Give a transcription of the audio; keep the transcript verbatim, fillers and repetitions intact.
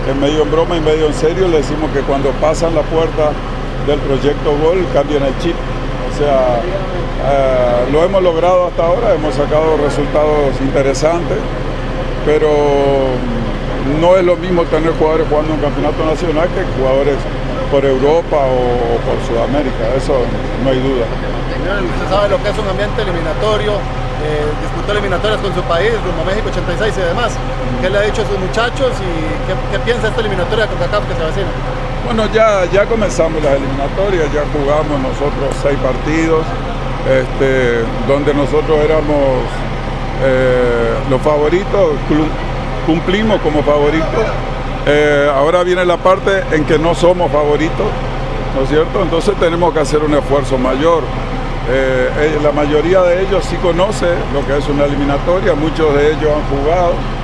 en medio en broma y medio en serio, le decimos que cuando pasan la puerta del proyecto Gol cambian el chip. O sea, eh, lo hemos logrado hasta ahora, hemos sacado resultados interesantes, pero no es lo mismo tener jugadores jugando en un campeonato nacional que jugadores por Europa o por Sudamérica, eso no hay duda. Usted sabe lo que es un ambiente eliminatorio, eh, disputó eliminatorias con su país, rumbo a México ochenta y seis y demás. ¿Qué le ha dicho a sus muchachos y qué, qué piensa esta eliminatoria con CONCACAF que se avecina? Bueno, ya, ya comenzamos las eliminatorias, ya jugamos nosotros seis partidos, este, donde nosotros éramos eh, los favoritos, cumplimos como favoritos. Eh, ahora viene la parte en que no somos favoritos, ¿no es cierto? Entonces tenemos que hacer un esfuerzo mayor. Eh, la mayoría de ellos sí conoce lo que es una eliminatoria, muchos de ellos han jugado.